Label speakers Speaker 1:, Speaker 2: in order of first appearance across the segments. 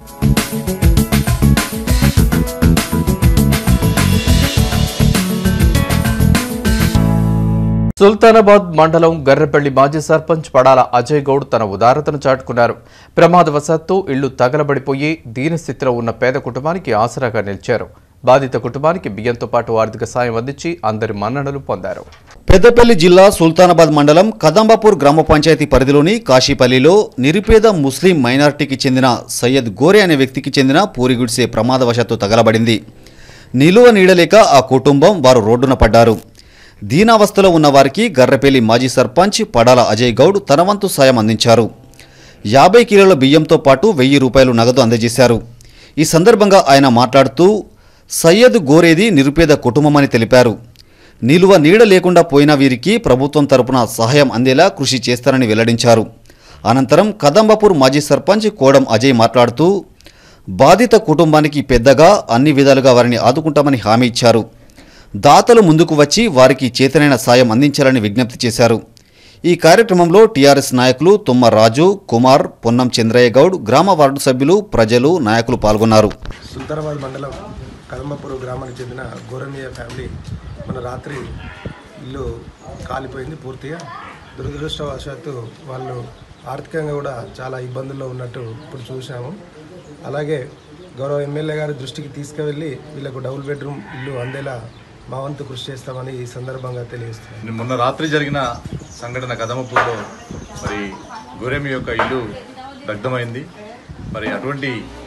Speaker 1: సుల్తానాబాద్ మండలం గర్రెపల్లి మాజీ సర్పంచ్ పడాల అజయ్ గౌడ్ తన ఉదారతను చాటుకున్నారు. ప్రమాదవశాత్తు ఇళ్లు తగలబడిపోయి దీనస్థితిలో ఉన్న పేద కుటుంబానికి ఆసరాగా నిలిచారు. బాధిత కుటుంబానికి బియ్యంతో పాటు ఆర్థిక సాయం అందించి అందరి మన్ననలు పొందారు.
Speaker 2: పెద్దపల్లి జిల్లా సుల్తానాబాద్ మండలం కదంబాపూర్ గ్రామ పంచాయతీ పరిధిలోని కాశీపల్లిలో నిరుపేద ముస్లిం మైనారిటీకి చెందిన సయ్యద్ గోరే అనే వ్యక్తికి చెందిన పూరిగుడిసే ప్రమాదవశాత్తు తగలబడింది. నిలువ నీడలేక ఆ కుటుంబం వారు రోడ్డున పడ్డారు. దీనావస్థలో ఉన్న వారికి గర్రెపల్లి మాజీ సర్పంచ్ పడాల అజయ్ గౌడ్ తన వంతు సాయం అందించారు. 50 కిలోల బియ్యంతో పాటు 1000 రూపాయలు నగదు అందజేశారు. ఈ సందర్భంగా ఆయన మాట్లాడుతూ సయ్యద్ గోరేది నిరుపేద కుటుంబమని తెలిపారు. నిలువ నీడ లేకుండా పోయిన వీరికి ప్రభుత్వం తరపున సహాయం అందేలా కృషి చేస్తారని వెల్లడించారు. అనంతరం కదంబాపూర్ మాజీ సర్పంచ్ కోడం అజయ్ మాట్లాడుతూ బాధిత కుటుంబానికి పెద్దగా అన్ని విధాలుగా వారిని ఆదుకుంటామని హామీ ఇచ్చారు. దాతలు ముందుకు వచ్చి వారికి చేతనైన సాయం అందించాలని విజ్ఞప్తి చేశారు. ఈ కార్యక్రమంలో టీఆర్ఎస్ నాయకులు తుమ్మ రాజు, కుమార్, పొన్నం చంద్రయ్య గౌడ్, గ్రామ వార్డు సభ్యులు, ప్రజలు, నాయకులు పాల్గొన్నారు.
Speaker 3: సుల్తానాబాద్ మండలం కదంబాపూర్ గ్రామానికి చెందిన గోరమియా ఫ్యామిలీ మన రాత్రి ఇల్లు కాలిపోయింది పూర్తిగా. దురదృష్టవశాత్తు వాళ్ళు ఆర్థికంగా కూడా చాలా ఇబ్బందుల్లో ఉన్నట్టు ఇప్పుడు చూసాము. అలాగే గౌరవ ఎమ్మెల్యే గారి దృష్టికి తీసుకువెళ్ళి వీళ్ళకు డబుల్ బెడ్రూమ్ ఇల్లు అందేలా మా వంతు కృషి చేస్తామని ఈ సందర్భంగా తెలియజేస్తున్నాను.
Speaker 4: మొన్న రాత్రి జరిగిన సంఘటన కదంబాపూర్లో మరి గోరేమి యొక్క ఇల్లు దగ్ధమైంది. మరి అటువంటి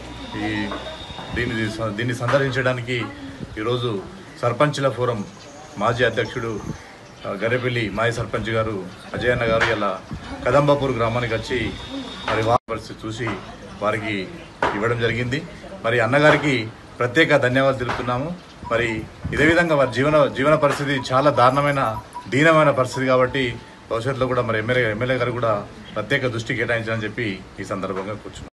Speaker 4: దీన్ని సందర్శించడానికి ఈరోజు సర్పంచ్ల ఫోరం మాజీ అధ్యక్షుడు గర్రెపల్లి మాజీ సర్పంచ్ గారు అజయ్ అన్న గారు ఇలా కదంబాపూర్ గ్రామానికి వచ్చి మరి వారి పరిస్థితి చూసి వారికి ఇవ్వడం జరిగింది. మరి అన్నగారికి ప్రత్యేక ధన్యవాదాలు తెలుపుతున్నాము. మరి ఇదే విధంగా వారి జీవన పరిస్థితి చాలా దీనమైన పరిస్థితి కాబట్టి భవిష్యత్తులో కూడా మరి ఎమ్మెల్యే గారు కూడా ప్రత్యేక దృష్టి కేటాయించాలని చెప్పి ఈ సందర్భంగా కూర్చున్నాం.